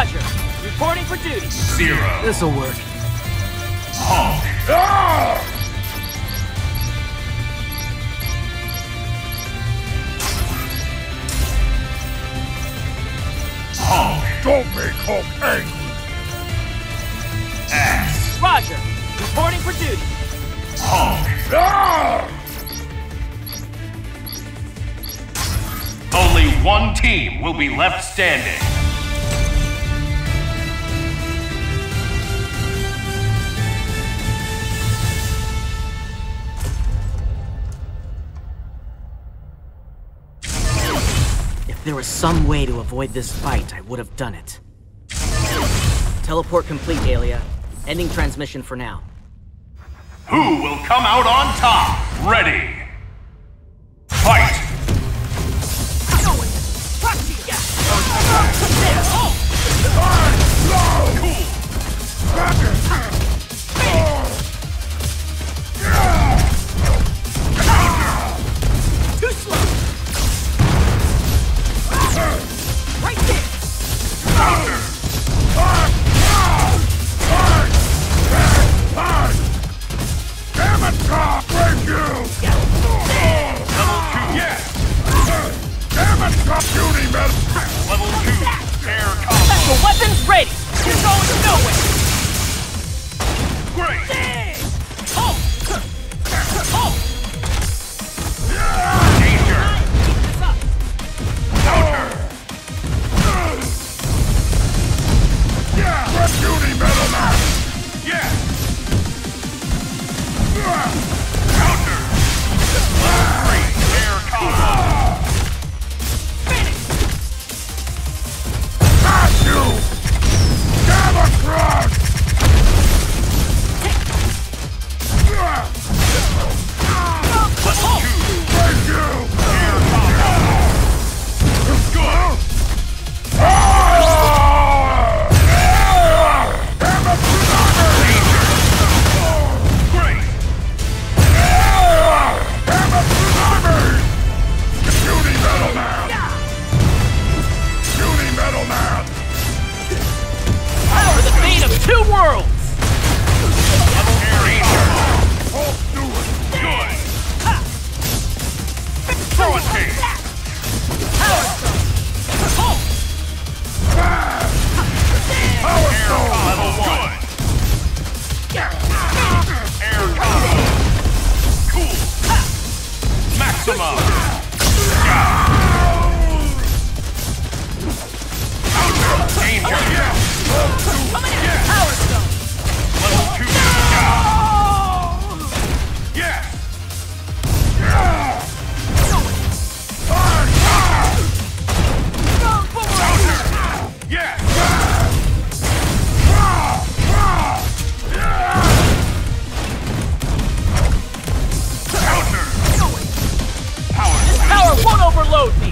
Roger. Reporting for duty. 0. This'll work. Halt. Hulk. Don't make Hulk angry! X. Roger. Reporting for duty. Hulk. Ah! Only one team will be left standing. If there was some way to avoid this fight, I would have done it. Teleport complete, Alia. Ending transmission for now. Who will come out on top? Ready. Fight. Too slow. Right there. Damn it, God! Break you! Level 2. Yes. Damn it, God! Beauty metal! Level 2. Air combo. Special weapons ready. You're going nowhere. Great. Oh. Oh. Danger. Keep this up. Counter. Yeah! Beauty metal now! Yes. Counter. Level 3. Air combo. Finish. Pass you! Gamma crush! Level 2. Break you! Air combo. Good. Gamma tsunami! Great. Gamma tsunami! Beauty metal man! Beauty metal man! Power the fate of 2 worlds. Level 3. Hulk, do it! Good. Throw it, King. Power stone. Oh. Power Air stone! combo. Level 1. Air combo. Cool. Maximum. Counter. Danger. Coming in. Power stone. Level 2. Yes. Counter. Yes. Counter. Power. Power won't overload me.